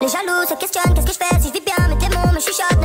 Les jaloux se questionnent, qu'est-ce que je fais si je vis bien, mes démons me chuchotent.